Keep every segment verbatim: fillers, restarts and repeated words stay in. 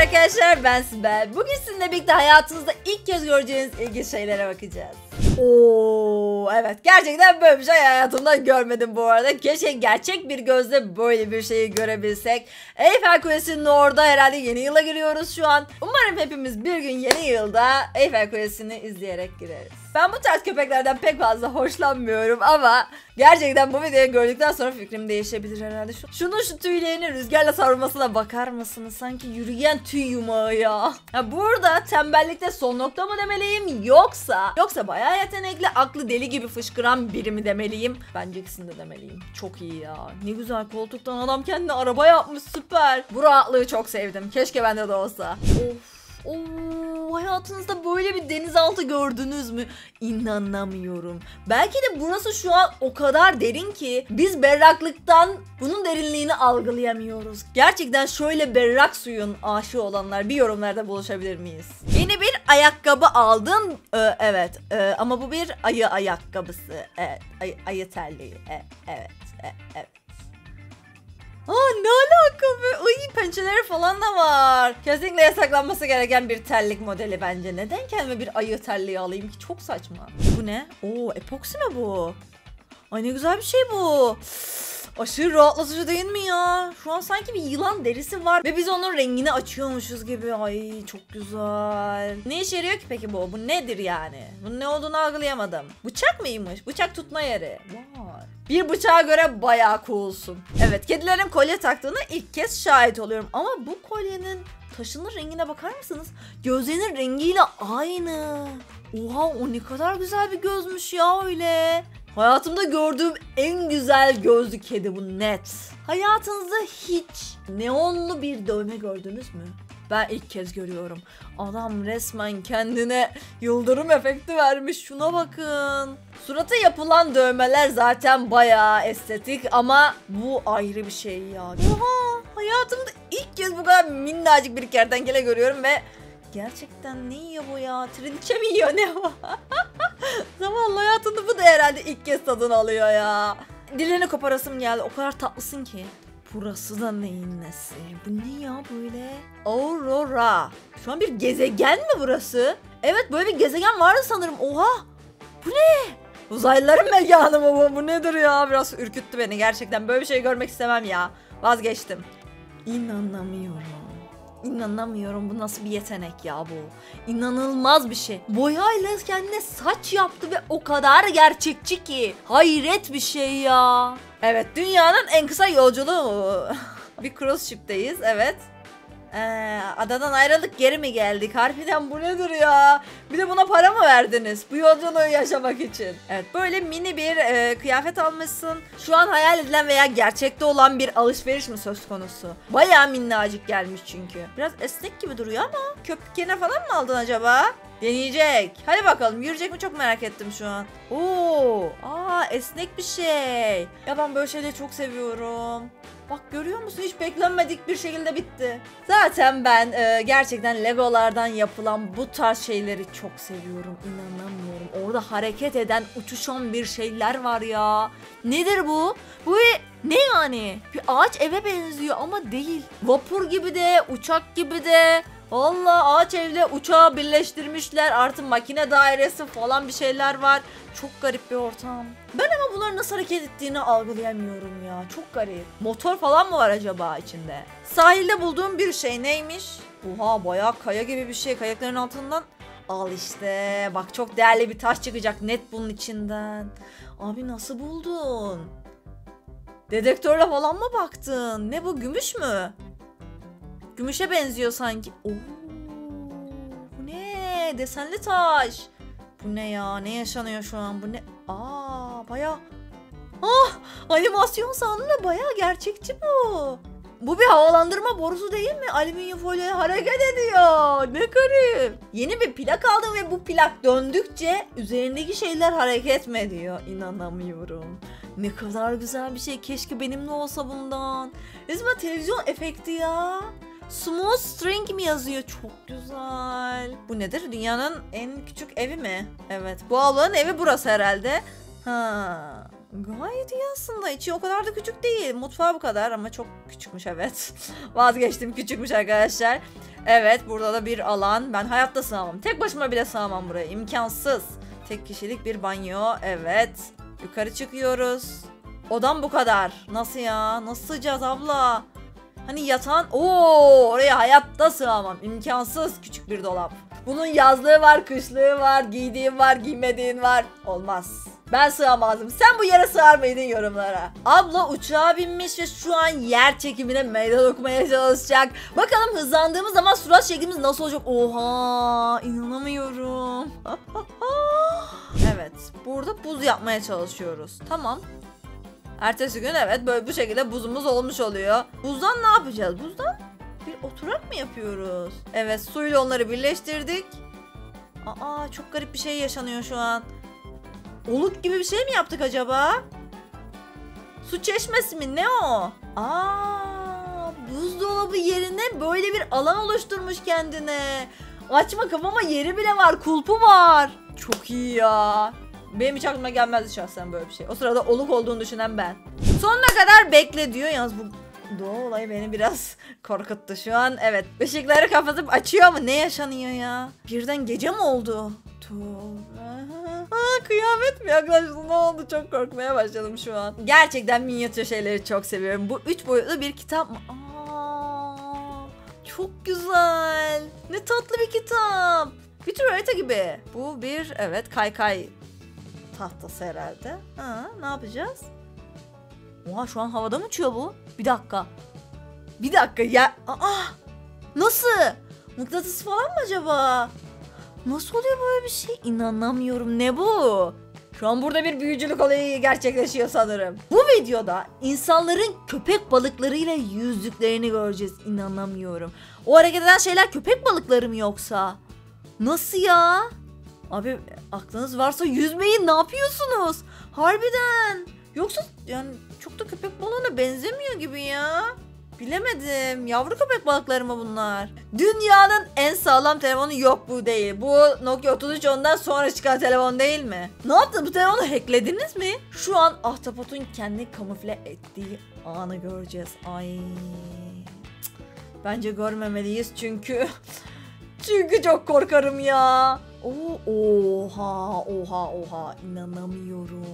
arkadaşlar, ben Sibel. Bugün sizinle birlikte hayatınızda ilk kez göreceğiniz ilginç şeylere bakacağız. Oo, evet, gerçekten böyle bir şey hayatımda görmedim bu arada. Keşke gerçek bir gözle böyle bir şeyi görebilsek. Eyfel Kulesi'nin orada herhalde yeni yıla giriyoruz şu an. Umarım hepimiz bir gün yeni yılda Eyfel Kulesi'ni izleyerek gireriz. Ben bu tarz köpeklerden pek fazla hoşlanmıyorum ama gerçekten bu videoyu gördükten sonra fikrim değişebilir herhalde. Şu, şunun şu tüylerini rüzgarla savrulmasına bakar mısınız? Sanki yürüyen tüy yumağı ya. Ya burada tembellikte son nokta mı demeliyim, yoksa yoksa bayağı yetenekli, aklı deli gibi fışkıran biri mi demeliyim? Bence ikisini de demeliyim. Çok iyi ya. Ne güzel, koltuktan adam kendine araba yapmış, süper. Bu rahatlığı çok sevdim. Keşke bende de olsa. Of. Oo, hayatınızda böyle bir denizaltı gördünüz mü? İnanamıyorum. Belki de burası şu an o kadar derin ki biz berraklıktan bunun derinliğini algılayamıyoruz. Gerçekten şöyle berrak suyun aşığı olanlar bir yorumlarda buluşabilir miyiz? Yeni bir ayakkabı aldım. Ee, evet ee, ama bu bir ayı ayakkabısı. Evet, ayı, ayı terliği. Evet, evet, evet. Aa, ne alaka be? Ay, pençeleri falan da var. Kesinlikle yasaklanması gereken bir terlik modeli bence. Neden kendime bir ayı terliği alayım ki? Çok saçma. Bu ne? Oo, epoksi mi bu? Ay, ne güzel bir şey bu. Aşırı rahatlatıcı değil mi ya? Şu an sanki bir yılan derisi var ve biz onun rengini açıyormuşuz gibi. Ay, çok güzel. Ne işe yarıyor ki peki bu? Bu nedir yani? Bunun ne olduğunu algılayamadım. Bıçak mıymış? Bıçak tutma yeri. Vay. Bir bıçağa göre bayağı coolsun. Evet, kedilerin kolye taktığına ilk kez şahit oluyorum. Ama bu kolyenin taşının rengine bakar mısınız? Gözlerinin rengiyle aynı. Oha, o ne kadar güzel bir gözmüş ya öyle. Hayatımda gördüğüm en güzel gözlü kedi bu, net. Hayatınızda hiç neonlu bir dövme gördünüz mü? Ben ilk kez görüyorum. Adam resmen kendine yıldırım efekti vermiş. Şuna bakın. Surata yapılan dövmeler zaten bayağı estetik ama bu ayrı bir şey ya. Oha, hayatımda ilk kez bu kadar minnacık bir kertenkele görüyorum ve gerçekten ne yiyor bu ya? Trinçe mi yiyor, ne o? Zavallı, hayatında bu da herhalde ilk kez tadını alıyor ya. Dilini koparasım geldi, o kadar tatlısın ki. Burası da neyin nesi? Bu ne ya böyle? Aurora. Şu an bir gezegen mi burası? Evet, böyle bir gezegen vardı sanırım. Oha! Bu ne? Uzaylıların mekanı mı bu? Bu nedir ya? Biraz ürküttü beni gerçekten. Böyle bir şey görmek istemem ya. Vazgeçtim. İnanamıyorum. İnanamıyorum. Bu nasıl bir yetenek ya bu? İnanılmaz bir şey. Boyayla kendine saç yaptı ve o kadar gerçekçi ki. Hayret bir şey ya. Evet, dünyanın en kısa yolculuğu. Bir cruise ship'teyiz, evet. Ee, adadan ayrıldık, geri mi geldik? Harbiden bu nedir ya? Bir de buna para mı verdiniz bu yolculuğu yaşamak için? Evet, böyle mini bir e, kıyafet almışsın. Şu an hayal edilen veya gerçekte olan bir alışveriş mi söz konusu? Bayağı minnacık gelmiş çünkü. Biraz esnek gibi duruyor ama köpüklerine falan mı aldın acaba? Deneyecek. Hadi bakalım, yürüyecek mi, çok merak ettim şu an. Oo, aa, esnek bir şey. Ya ben böyle şeyleri çok seviyorum. Bak, görüyor musun? Hiç beklenmedik bir şekilde bitti. Zaten ben e, gerçekten Legolardan yapılan bu tarz şeyleri çok seviyorum. İnanamıyorum. Orada hareket eden, uçuşan bir şeyler var ya. Nedir bu? Bu ne yani? Bir ağaç eve benziyor ama değil. Vapur gibi de, uçak gibi de. Valla ağaç evle uçağı birleştirmişler. Artık makine dairesi falan bir şeyler var. Çok garip bir ortam. Ben ama bunların nasıl hareket ettiğini algılayamıyorum ya. Çok garip. Motor falan mı var acaba içinde? Sahilde bulduğum bir şey neymiş? Oha, bayağı kaya gibi bir şey. Kayakların altından. Al işte. Bak, çok değerli bir taş çıkacak net bunun içinden. Abi, nasıl buldun? Dedektörle falan mı baktın? Ne bu, gümüş mü? Gümüşe benziyor sanki. Oo, bu ne? Desenli taş. Bu ne ya? Ne yaşanıyor şu an? Bu ne? Aa, bayağı. Ah, animasyon sandım da bayağı gerçekçi bu. Bu bir havalandırma borusu değil mi? Alüminyum folyoya hareket ediyor. Ne garip. Yeni bir plak aldım ve bu plak döndükçe üzerindeki şeyler hareket mi ediyor? İnanamıyorum. Ne kadar güzel bir şey. Keşke benimle olsa bundan. Resmen televizyon efekti ya. Smooth String mi yazıyor? Çok güzel. Bu nedir? Dünyanın en küçük evi mi? Evet. Bu ablanın evi burası herhalde. Ha. Gayet iyi aslında. İçi o kadar da küçük değil. Mutfağı bu kadar ama çok küçükmüş, evet. Vazgeçtim, küçükmüş arkadaşlar. Evet, burada da bir alan. Ben hayatta sığamam. Tek başıma bile sığamam buraya. İmkansız. Tek kişilik bir banyo. Evet. Yukarı çıkıyoruz. Odam bu kadar. Nasıl ya? Nasıl sığacağız abla? Hani yatağın... Oo, oraya hayatta sığamam. İmkansız küçük bir dolap. Bunun yazlığı var, kışlığı var, giydiğin var, giymediğin var. Olmaz. Ben sığamazdım. Sen bu yere sığar mıydın yorumlara? Abla uçağa binmiş ve şu an yer çekimine meydan okumaya çalışacak. Bakalım hızlandığımız zaman surat şeklimiz nasıl olacak? Oha, inanamıyorum. Evet, burada buz yapmaya çalışıyoruz. Tamam. Ertesi gün evet böyle bu şekilde buzumuz olmuş oluyor. Buzdan ne yapacağız? Buzdan bir oturak mı yapıyoruz? Evet, suyla onları birleştirdik. Aa, çok garip bir şey yaşanıyor şu an. Oluk gibi bir şey mi yaptık acaba? Su çeşmesi mi? Ne o? Aa, buzdolabı yerine böyle bir alan oluşturmuş kendine. Açma kapama yeri bile var. Kulpu var. Çok iyi ya. Benim hiç aklıma gelmezdi şahsen böyle bir şey. O sırada oluk olduğunu düşünen ben. Sonuna kadar bekle diyor. Yalnız bu doğa olayı beni biraz korkuttu şu an. Evet. Işıkları kapatıp açıyor mu? Ne yaşanıyor ya? Birden gece mi oldu? Aa, kıyamet mi yaklaştı? Ne oldu? Çok korkmaya başladım şu an. Gerçekten minyatür şeyleri çok seviyorum. Bu üç boyutlu bir kitap mı? Aa, çok güzel. Ne tatlı bir kitap. Bir tür harita gibi. Bu bir evet kaykay tahtası herhalde. Ha, ne yapacağız? Oha, şu an havada mı uçuyor bu? Bir dakika. Bir dakika ya. Aa, nasıl? Mıknatıs falan mı acaba? Nasıl oluyor böyle bir şey? İnanamıyorum. Ne bu? Şu an burada bir büyücülük olayı gerçekleşiyor sanırım. Bu videoda insanların köpek balıklarıyla yüzdüklerini göreceğiz. İnanamıyorum. O hareket eden şeyler köpek balıkları mı yoksa? Nasıl ya? Abi aklınız varsa yüzmeyin, ne yapıyorsunuz? Harbiden. Yoksa yani çok da köpek balığına benzemiyor gibi ya. Bilemedim. Yavru köpek balıkları mı bunlar? Dünyanın en sağlam telefonu yok, bu değil. Bu Nokia otuz üç ondan sonra çıkan telefon değil mi? Ne yaptın? Bu telefonu hacklediniz mi? Şu an ahtapotun kendi kamufle ettiği anı göreceğiz. Ay. Bence görmemeliyiz çünkü... çünkü çok korkarım ya. Oo, oha oha oha. İnanamıyorum.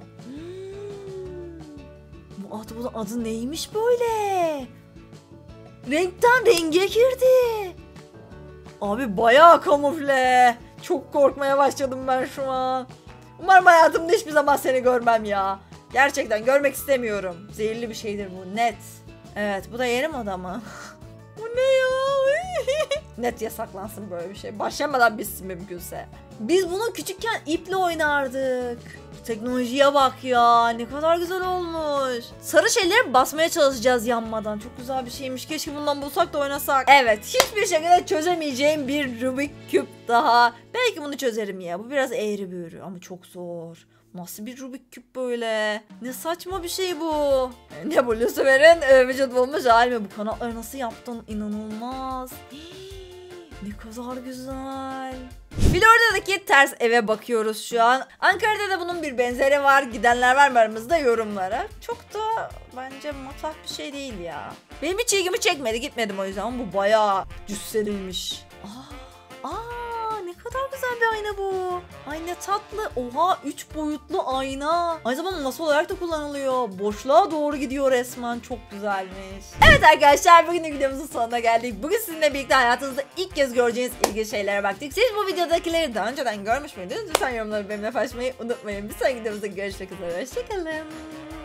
Bu ahtapotun adı neymiş böyle? Renkten renge girdi. Abi bayağı kamufle. Çok korkmaya başladım ben şu an. Umarım hayatımda hiçbir zaman seni görmem ya. Gerçekten görmek istemiyorum. Zehirli bir şeydir bu, net. Evet, bu da yerim adamı. Bu ne ya? Net yasaklansın böyle bir şey. Başlamadan bitsin mümkünse. Biz bunu küçükken iple oynardık. Teknolojiye bak ya, ne kadar güzel olmuş. Sarı şeyleri basmaya çalışacağız yanmadan. Çok güzel bir şeymiş, keşke bundan bulsak da oynasak. Evet, hiçbir şekilde çözemeyeceğim bir Rubik küp daha. Belki bunu çözerim ya, bu biraz eğri büğrü ama çok zor. Nasıl bir Rubik küp böyle? Ne saçma bir şey bu. Ne bu, Lucifer'in e, vücut bulmuş hali mi? Bu kanatları nasıl yaptın? İnanılmaz. Ne kadar güzel. Florida'daki ters eve bakıyoruz şu an. Ankara'da da bunun bir benzeri var. Gidenler var mı aramızda, yorumlara. Çok da bence matah bir şey değil ya. Benim hiç ilgimi çekmedi, gitmedim o yüzden. Ama bu bayağı cüsseliymiş. Aa, aa, ne kadar güzel bir ayna bu. Ay ne tatlı. Oha, üç boyutlu ayna. Aynı zamanda masa olarak da kullanılıyor. Boşluğa doğru gidiyor resmen. Çok güzelmiş. Evet arkadaşlar, bugün videomuzun sonuna geldik. Bugün sizinle birlikte hayatınızda ilk kez göreceğiniz ilginç şeylere baktık. Siz bu videodakileri daha önceden görmüş müydünüz? Lütfen yorumları benimle paylaşmayı unutmayın. Bir sonraki videomuzda görüşmek üzere. Hoşçakalın.